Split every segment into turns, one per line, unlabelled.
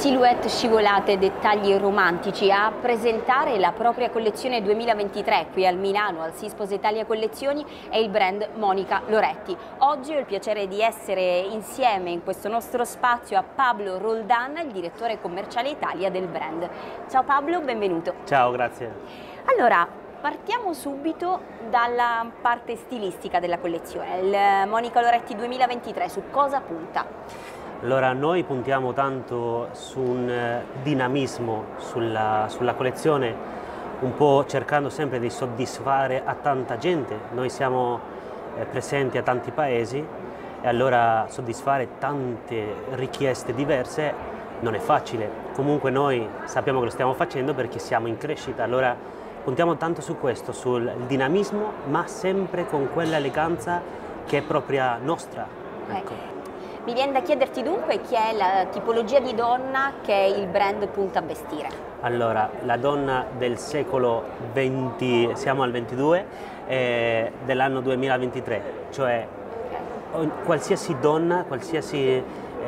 Silhouette scivolate e dettagli romantici. A presentare la propria collezione 2023 qui al Milano, al Sispos Italia Collezioni, è il brand Monica Loretti. Oggi ho il piacere di essere insieme in questo nostro spazio a Pablo Roldan, il direttore commerciale Italia del brand. Ciao Pablo, benvenuto.
Ciao, grazie.
Allora, partiamo subito dalla parte stilistica della collezione. Il Monica Loretti 2023 su cosa punta?
Allora, noi puntiamo tanto su un dinamismo sulla collezione, un po' cercando sempre di soddisfare a tanta gente. Noi siamo presenti a tanti paesi e allora soddisfare tante richieste diverse non è facile. Comunque noi sappiamo che lo stiamo facendo perché siamo in crescita, allora puntiamo tanto su questo, sul dinamismo, ma sempre con quella eleganza che è propria nostra. Ecco.
Mi viene da chiederti dunque chi è la tipologia di donna che il brand punta a vestire.
Allora, la donna del secolo XX, siamo al 22, dell'anno 2023, cioè qualsiasi donna, qualsiasi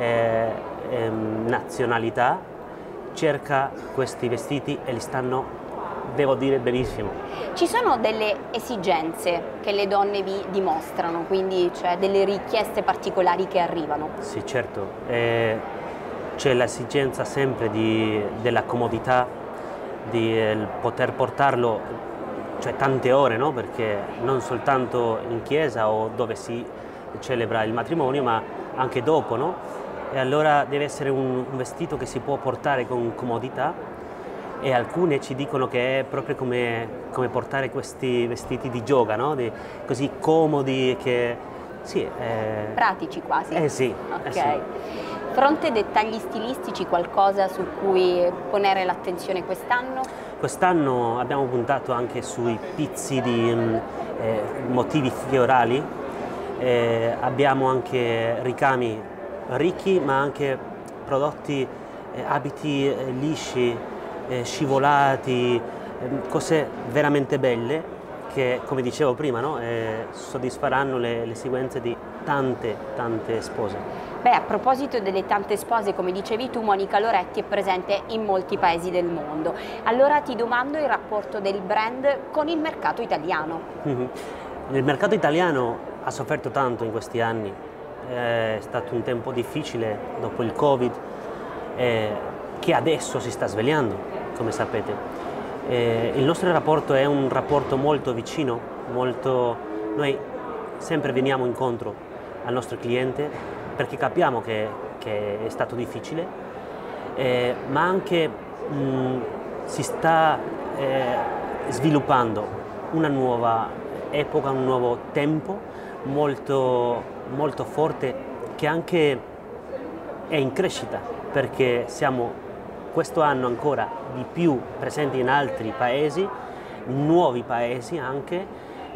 nazionalità cerca questi vestiti e li stanno, devo dire, benissimo.
Ci sono delle esigenze che le donne vi dimostrano, quindi cioè delle richieste particolari che arrivano?
Sì, certo. C'è l'esigenza sempre della comodità, di poter portarlo cioè tante ore, no? Perché non soltanto in chiesa o dove si celebra il matrimonio, ma anche dopo, no? E allora deve essere un vestito che si può portare con comodità. E alcune ci dicono che è proprio come portare questi vestiti di yoga, no? Così comodi che... Sì,
pratici quasi.
Sì.
Ok.
Sì.
Fronte dettagli stilistici, qualcosa su cui ponere l'attenzione quest'anno?
Quest'anno abbiamo puntato anche sui pizzi di motivi fiorali, abbiamo anche ricami ricchi ma anche prodotti, abiti lisci, scivolati, cose veramente belle che, come dicevo prima, no? Soddisfaranno le esigenze di tante spose.
Beh, a proposito delle tante spose, come dicevi tu, Monica Loretti è presente in molti paesi del mondo. Allora ti domando il rapporto del brand con il mercato italiano.
Il mercato italiano ha sofferto tanto in questi anni, è stato un tempo difficile dopo il Covid, che adesso si sta svegliando, come sapete. Il nostro rapporto è un rapporto molto vicino, noi sempre veniamo incontro al nostro cliente perché capiamo che è stato difficile, ma anche si sta sviluppando una nuova epoca, un nuovo tempo molto forte che anche è in crescita perché siamo questo anno ancora di più presenti in altri paesi, nuovi paesi anche.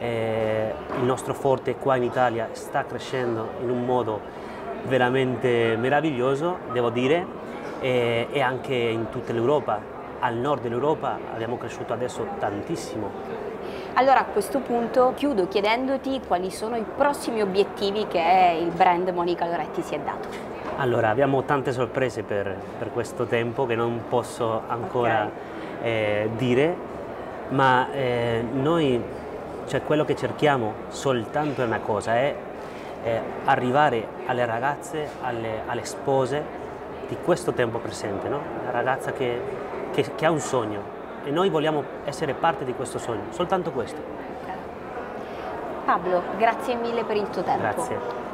Il nostro forte qua in Italia sta crescendo in un modo veramente meraviglioso, devo dire, e anche in tutta l'Europa. Al nord dell'Europa abbiamo cresciuto adesso tantissimo.
Allora a questo punto chiudo chiedendoti quali sono i prossimi obiettivi che il brand Monica Loretti si è dato.
Allora, abbiamo tante sorprese per questo tempo che non posso ancora dire, ma noi, cioè, quello che cerchiamo soltanto è una cosa, è arrivare alle ragazze, alle spose di questo tempo presente, no? La ragazza che ha un sogno e noi vogliamo essere parte di questo sogno, soltanto questo.
Pablo, grazie mille per il tuo tempo.
Grazie.